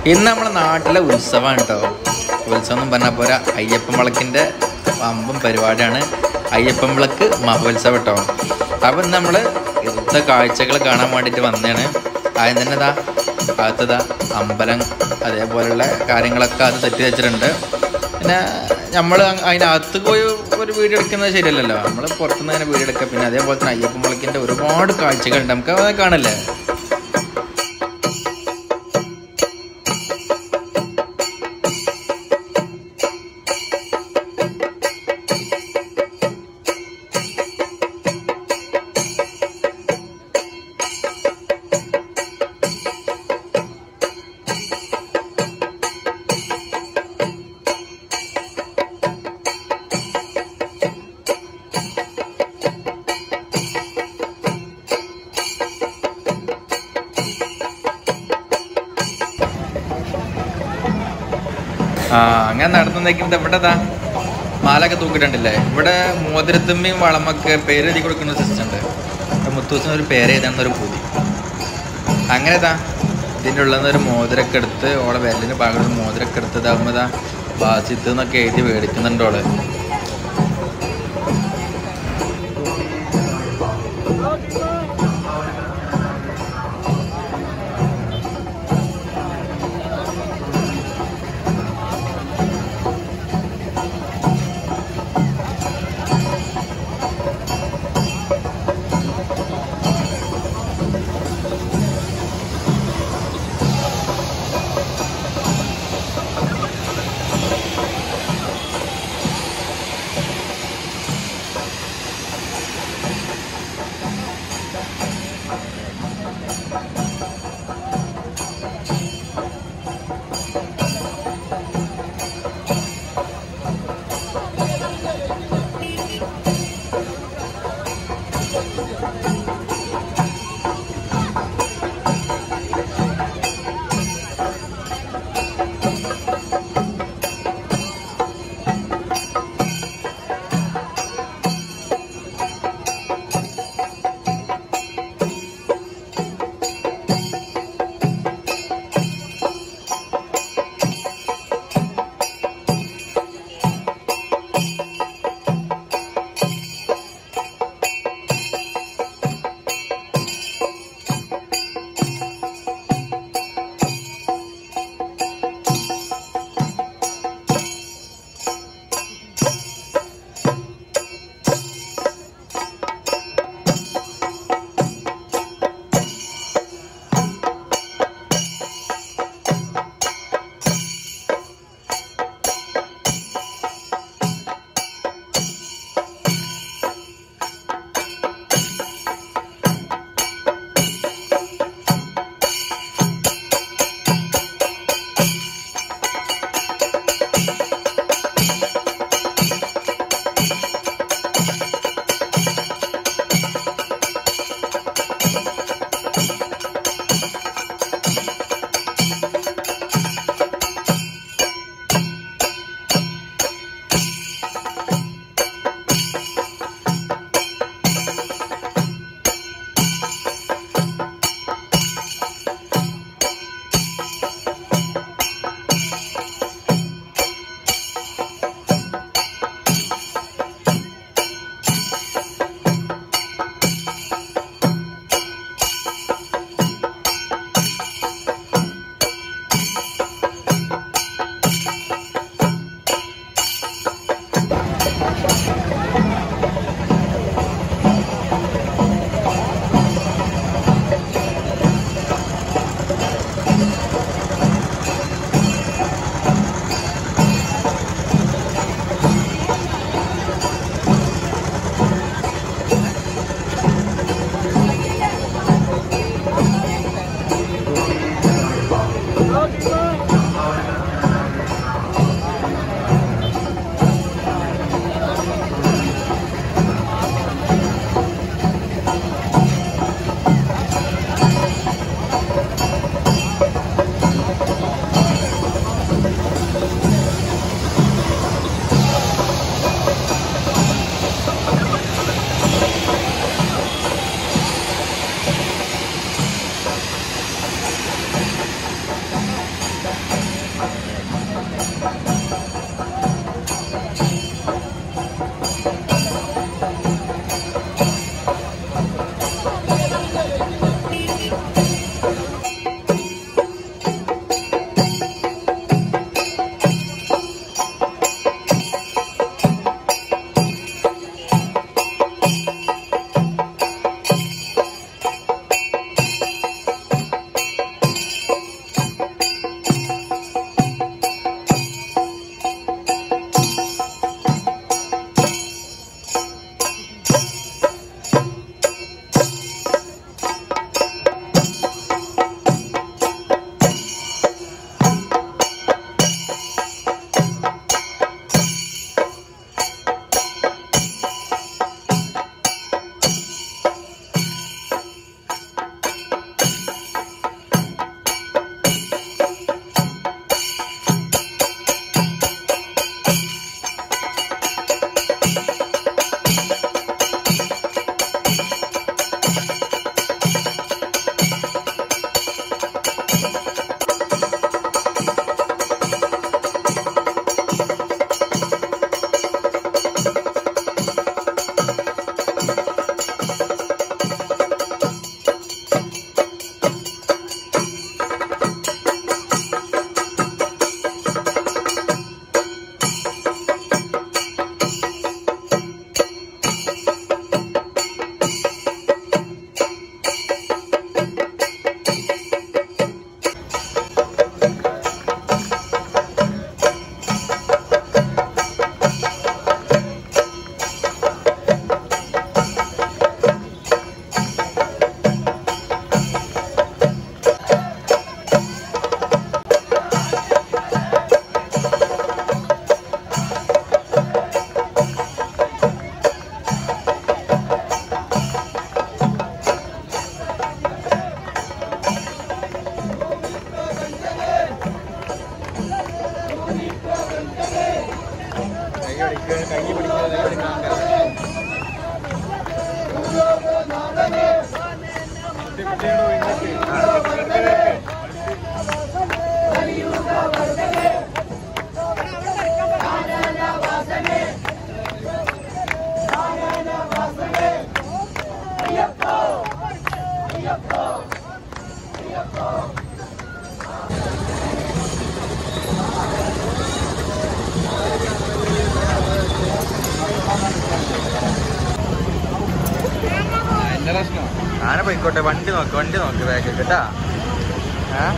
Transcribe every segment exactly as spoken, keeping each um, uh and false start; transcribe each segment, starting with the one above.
ഇന്ന് നമ്മുടെ നാട്ടിലെ ഉത്സവമാണ് കേട്ടോ. ഉത്സവം എന്ന് പറഞ്ഞാൽ പോരാ, അയ്യപ്പൻ വിളക്കിൻ്റെ വമ്പൻ പരിപാടിയാണ് അയ്യപ്പൻ വിളക്ക് മഹോത്സവം കേട്ടോ. അപ്പം ഇന്ന് നമ്മൾ ഇവിടുത്തെ കാഴ്ചകൾ കാണാൻ വേണ്ടിയിട്ട് വന്നതാണ്. ആദ്യം തന്നെ ഇതാ അകത്തതാ അമ്പലം അതേപോലെയുള്ള കാര്യങ്ങളൊക്കെ അത് സെറ്റ് വെച്ചിട്ടുണ്ട്. പിന്നെ നമ്മൾ അതിനകത്ത് പോയി ഒരു വീഡിയോ എടുക്കുന്നത് ശരിയല്ലല്ലോ, നമ്മൾ പുറത്തുനിന്ന് തന്നെ വീഡിയോ എടുക്കുക. പിന്നെ അതേപോലെ തന്നെ അയ്യപ്പൻ വിളക്കിൻ്റെ ഒരുപാട് കാഴ്ചകളുണ്ട്, നമുക്ക് അത് കാണല്ലേ. ആ അങ്ങനെ നടത്തുന്നേക്കും ഇവിടെതാ മാലൊക്കെ തൂക്കിയിട്ടുണ്ടല്ലേ. ഇവിടെ മോതിരത്തുമ്മയും വളമൊക്കെ പേര് എഴുതി കൊടുക്കുന്ന സിസ്റ്റം ഉണ്ട്. മുത്തൂസിന് ഒരു പേര് എഴുതാണെന്നൊരു പൂതി. അങ്ങനെതാ ഇതിൻ്റെ ഉള്ളതെന്ന് ഒരു മോതിരൊക്കെ എടുത്ത് ഓളെ വിരലിന് ഭാഗത്ത് മോതിരൊക്കെ എടുത്ത് ഇതാകുമ്പോൾ ഇതാ ബാസിത്ത് എന്നൊക്കെ എഴുതി മേടിക്കുന്നുണ്ട് ഓള്. ആന പോയിക്കോട്ടെ, വണ്ടി നോക്ക് വണ്ടി നോക്ക് ബാഗ് കേട്ടാ. ആ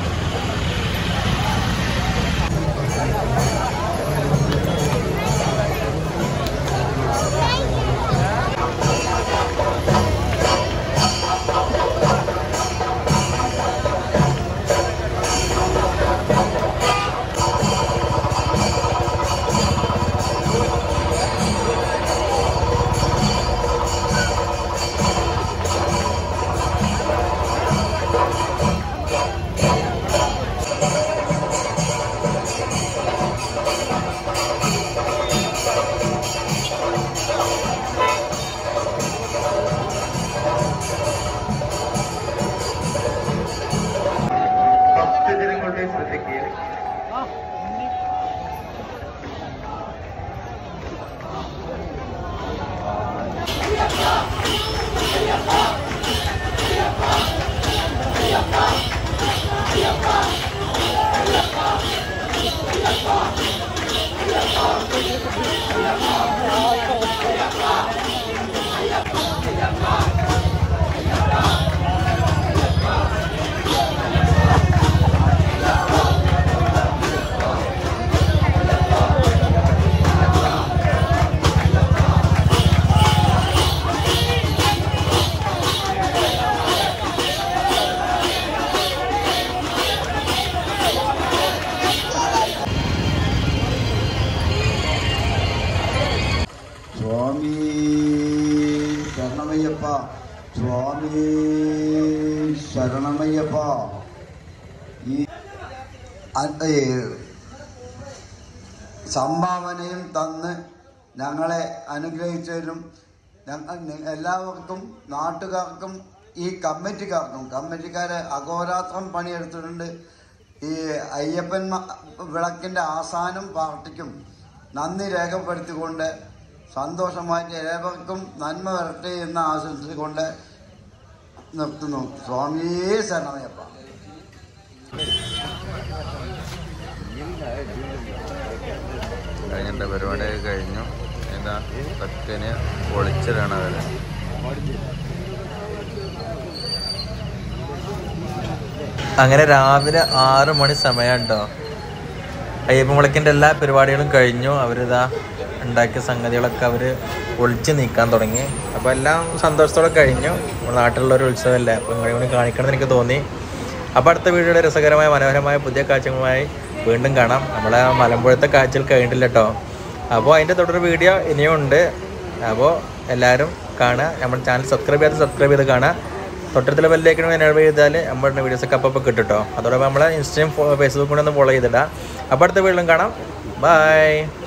സ്വാമി ശരണമയ്യപ്പ. ഈ സംഭാവനയും തന്ന് ഞങ്ങളെ അനുഗ്രഹിച്ചതിനും എല്ലാവർക്കും നാട്ടുകാർക്കും ഈ കമ്മിറ്റിക്കാർക്കും കമ്മിറ്റിക്കാരെ അഹോരാത്രം പണിയെടുത്തിട്ടുണ്ട്. ഈ അയ്യപ്പൻ വിളക്കിൻ്റെ ആസാനം പാർട്ടിക്കും നന്ദി രേഖപ്പെടുത്തിക്കൊണ്ട് സന്തോഷമായിട്ട് ഏവർക്കും നന്മ വരട്ടെ എന്ന് ആശംസിച്ചുകൊണ്ട് നിർത്തുന്നു. സ്വാമിയേ ശരണമയ്യപ്പ. കഴിഞ്ഞിട്ട് പരിപാടിയൊക്കെ കഴിഞ്ഞു. എന്താ പത്തിന് പൊളിച്ചിടാണ് അവര്. അങ്ങനെ രാവിലെ ആറ് മണി സമയം ഉണ്ടോ. അയ്യപ്പൻ വിളക്കിൻ്റെ എല്ലാ പരിപാടികളും കഴിഞ്ഞു. അവരിതാ ഉണ്ടാക്കിയ സംഗതികളൊക്കെ അവർ ഒളിച്ച് നീക്കാൻ തുടങ്ങി. അപ്പോൾ എല്ലാം സന്തോഷത്തോടെ കഴിഞ്ഞു. നമ്മുടെ നാട്ടിലുള്ളൊരു ഉത്സവമല്ലേ, അപ്പോൾ ഇങ്ങനെ കൂടി കാണിക്കണമെന്ന് എനിക്ക് തോന്നി. അപ്പോൾ അടുത്ത വീഡിയോയുടെ രസകരമായ മനോഹരമായ പുതിയ കാഴ്ചകളുമായി വീണ്ടും കാണാം. നമ്മളെ മലമ്പുഴത്തെ കാഴ്ചകൾ കഴിഞ്ഞിട്ടില്ല കേട്ടോ. അപ്പോൾ അതിൻ്റെ തുടർ വീഡിയോ ഇനിയും ഉണ്ട്. അപ്പോൾ എല്ലാവരും കാണുക. നമ്മുടെ ചാനൽ സബ്സ്ക്രൈബ് ചെയ്ത് സബ്സ്ക്രൈബ് ചെയ്ത് കാണുക. തൊട്ടടുത്തുള്ള ബെല്ലേക്ക് എനേബിൾ ചെയ്താൽ നമ്മുടെ വീഡിയോസൊക്കെ അപ്പോൾ അപ്പോൾ കിട്ടും കേട്ടോ. അതോടൊപ്പം നമ്മളെ ഇൻസ്റ്റയും ഫേസ്ബുക്കും കൂടെ ഒന്ന് ഫോളോ ചെയ്തിടാം. അപ്പോൾ അടുത്ത വീഡിയോയിലും കാണാം. ബൈ.